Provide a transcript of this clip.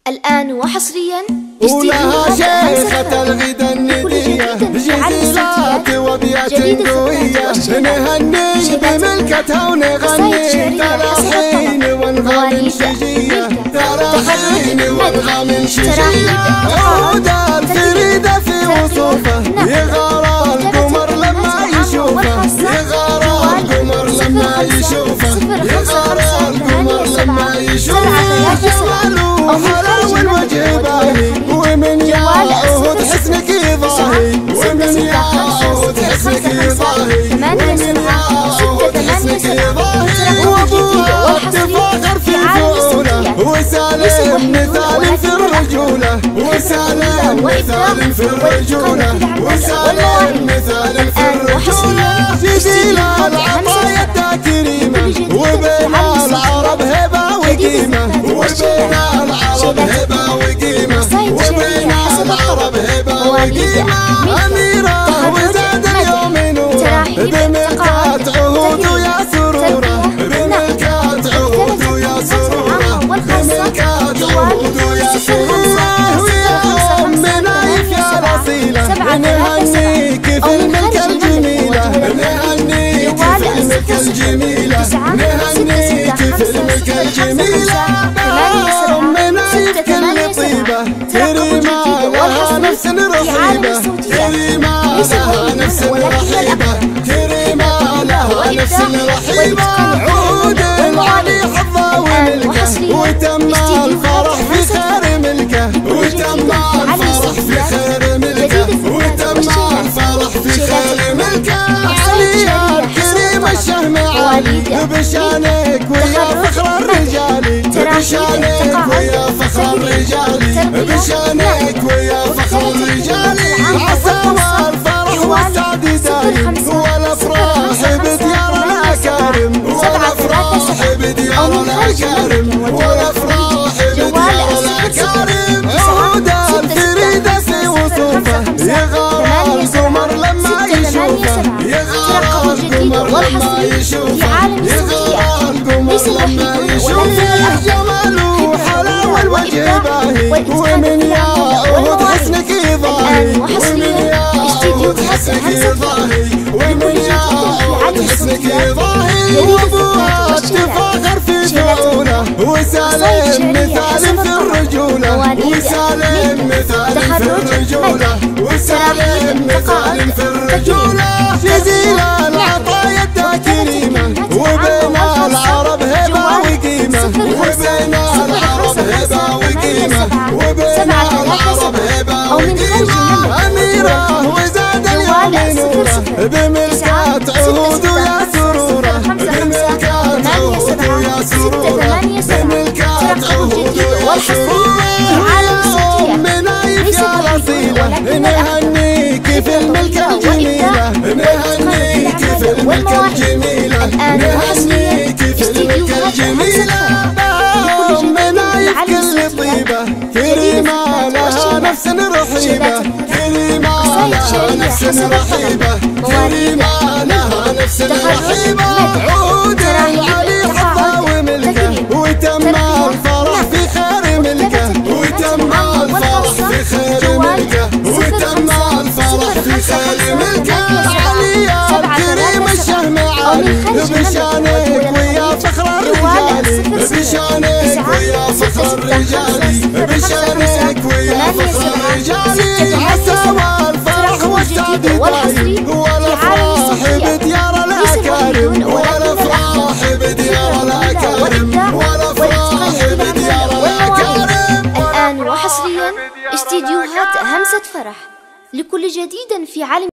الآن وحصريا ولها شيخة الغدا الندية جزيلات وابيات قوية نهني بملكتها ونغني تراحين وانغام شجية تراحين وانغام شجية عود الفريدة في وصوفه يغار القمر لما يشوفه يغار القمر لما يشوفه يغار القمر لما يشوفه جماله حلاوة الوجه باهي ومن يعود حسنك ضاهي ومن يعود حسنك ضاهي ومن يعود حسنك ضاهي وابوها تفاخر في فعوله وسالم مثال في الرجولة وسالم مثال في الرجولة وسالم مثال في الرجولة جزيل العطايا كريمة وبين العرب هبة وقيمة وبين العرب هبة وقيمة وبين العرب هبة وقيمة أميرة وزاد اليوم نورة بملكات عهود ويا سرورة بملكات عهود ويا سرورة بملكات عهود ويا سرورة ويا أمنا يا الأصيلة نهنيك في الملكة الجميلة نهنيك في الملكة الجميلة نهنيك في الملكة الجميلة أمنا يكل طيبة كريمة لها نفس رحيبة كريمة لها نفس رحيبة كريمة لها نفس رحيبة عود العلي حظه وملكه وتم الفرح في خير ملكه وتم الفرح في خير ملكه وتم الفرح في خير ملكه علي الكريم الشهم عالي بشانك ويا فخر الرجال بشانك ويا فخر الرجال بشانك ويا فخر الرجال عسى الفرح والسعد دايم والافراح بديار الاكارم والافراح بديار الاكارم والافراح بديار الاكارم عود الفريدة في وصوفه يغار القمر لما يشوفه يغار القمر لما يشوفه يغار القمر لما يشوفه جماله حلاوة الوجه باهي ومن يعود حسنك ضاهي ومن يعود حسنك ضاهي ومن يعود حسنك ضاهي وابوها تفاخر في فعوله وسالم مثال في الرجولة وسالم مثال في الرجولة وسالم مثال في الرجولة جزيل العطايا كريمة وبين العرب هبة وقيمة وبين العرب هبة وقيمة وبين العرب هبة وقيمة أميرة وزاد اليوم نورة بملكات عهود ويا سرورة بملكات عهود ويا سرورة بملكات عهود ويا سرورة أمنا يا الأصيلة نهنيك في الملكة الجميلة نهنيك في الملكة الجميلة نهنيك في الملكة الجميلة أمنا يكل طيبة كريمة لها نفس رحيبة كريمة لها نفس رحيبة كريمة لها نفس رحيبة عود العلي حظه وملكه وتم الفرح في خير ملكه وتم الفرح في خير ملكه وتم الفرح في خير ملكه علي الكريم الشهم عالي بشانك ويا فخر الرجال بشانك ويا فخر الرجال بشانك ويا فخر الرجال عسى الفرح والسعد دايم والافراح بديار الاكارم والافراح بديار الاكارم والافراح بديار الاكارم. الآن وحصريا استديوهات همسة فرح لكل جديد في عالم